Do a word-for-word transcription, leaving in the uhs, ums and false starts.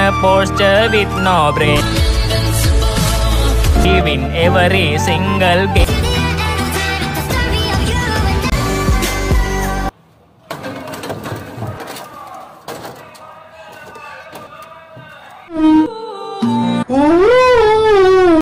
a posture with no brain. He win every single game.